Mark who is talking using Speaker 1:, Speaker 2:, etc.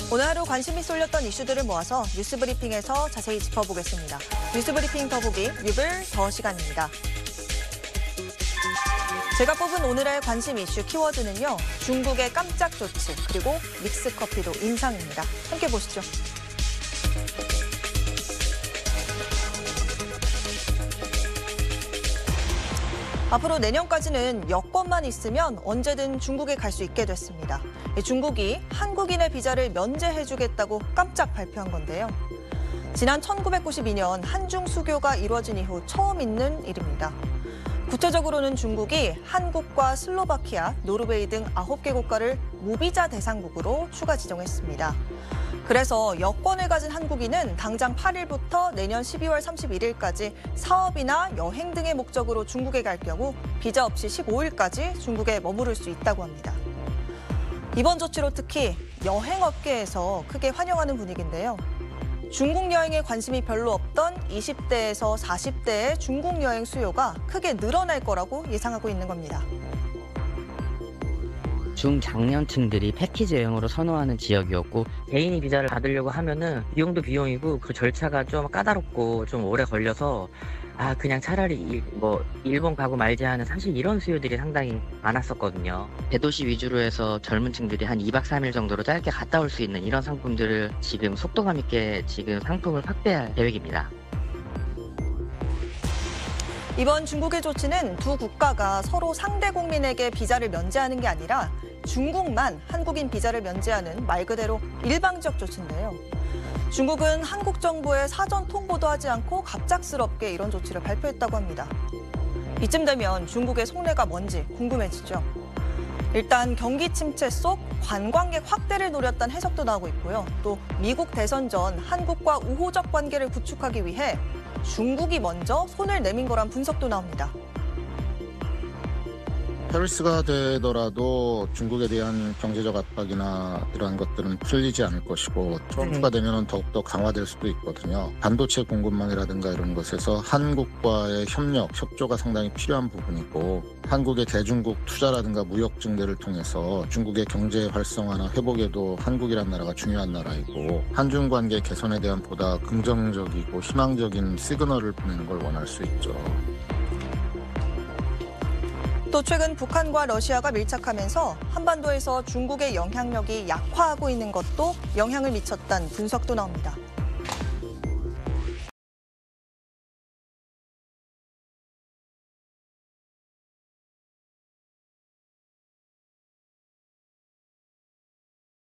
Speaker 1: 오늘 하루 관심이 쏠렸던 이슈들을 모아서 뉴스브리핑에서 자세히 짚어보겠습니다. 뉴스브리핑 더보기 뉴블 더 시간입니다. 제가 뽑은 오늘의 관심 이슈 키워드는요. 중국의 깜짝 조치 그리고 믹스커피도 인상입니다. 함께 보시죠. 앞으로 내년까지는 여권만 있으면 언제든 중국에 갈 수 있게 됐습니다. 중국이 한국인의 비자를 면제해주겠다고 깜짝 발표한 건데요. 지난 1992년 한중 수교가 이루어진 이후 처음 있는 일입니다. 구체적으로는 중국이 한국과 슬로바키아, 노르웨이 등 9개 국가를 무비자 대상국으로 추가 지정했습니다. 그래서 여권을 가진 한국인은 당장 8일부터 내년 12월 31일까지 사업이나 여행 등의 목적으로 중국에 갈 경우 비자 없이 15일까지 중국에 머무를 수 있다고 합니다. 이번 조치로 특히 여행업계에서 크게 환영하는 분위기인데요. 중국 여행에 관심이 별로 없던 20대에서 40대의 중국 여행 수요가 크게 늘어날 거라고 예상하고 있는 겁니다.
Speaker 2: 중장년층들이 패키지 여행으로 선호하는 지역이었고
Speaker 3: 개인이 비자를 받으려고 하면은 비용도 비용이고 그 절차가 좀 까다롭고 좀 오래 걸려서 그냥 차라리 일본 가고 말지 하는 사실 이런 수요들이 상당히 많았었거든요.
Speaker 2: 대도시 위주로 해서 젊은 층들이 한 2박 3일 정도로 짧게 갔다 올 수 있는 이런 상품들을 지금 속도감 있게 지금 상품을 확대할 계획입니다.
Speaker 1: 이번 중국의 조치는 두 국가가 서로 상대 국민에게 비자를 면제하는 게 아니라 중국만 한국인 비자를 면제하는 말 그대로 일방적 조치인데요. 중국은 한국 정부에 사전 통보도 하지 않고 갑작스럽게 이런 조치를 발표했다고 합니다. 이쯤 되면 중국의 속내가 뭔지 궁금해지죠. 일단 경기 침체 속 관광객 확대를 노렸다는 해석도 나오고 있고요. 또 미국 대선 전 한국과 우호적 관계를 구축하기 위해 중국이 먼저 손을 내민 거란 분석도 나옵니다.
Speaker 4: 페리스가 되더라도 중국에 대한 경제적 압박이나 이러한 것들은 풀리지 않을 것이고 트럼프가 되면 더욱더 강화될 수도 있거든요. 반도체 공급망이라든가 이런 것에서 한국과의 협조가 상당히 필요한 부분이고 한국의 대중국 투자라든가 무역 증대를 통해서 중국의 경제 활성화나 회복에도 한국이란 나라가 중요한 나라이고 한중 관계 개선에 대한 보다 긍정적이고 희망적인 시그널을 보내는 걸 원할 수 있죠.
Speaker 1: 또 최근 북한과 러시아가 밀착하면서 한반도에서 중국의 영향력이 약화하고 있는 것도 영향을 미쳤다는 분석도 나옵니다.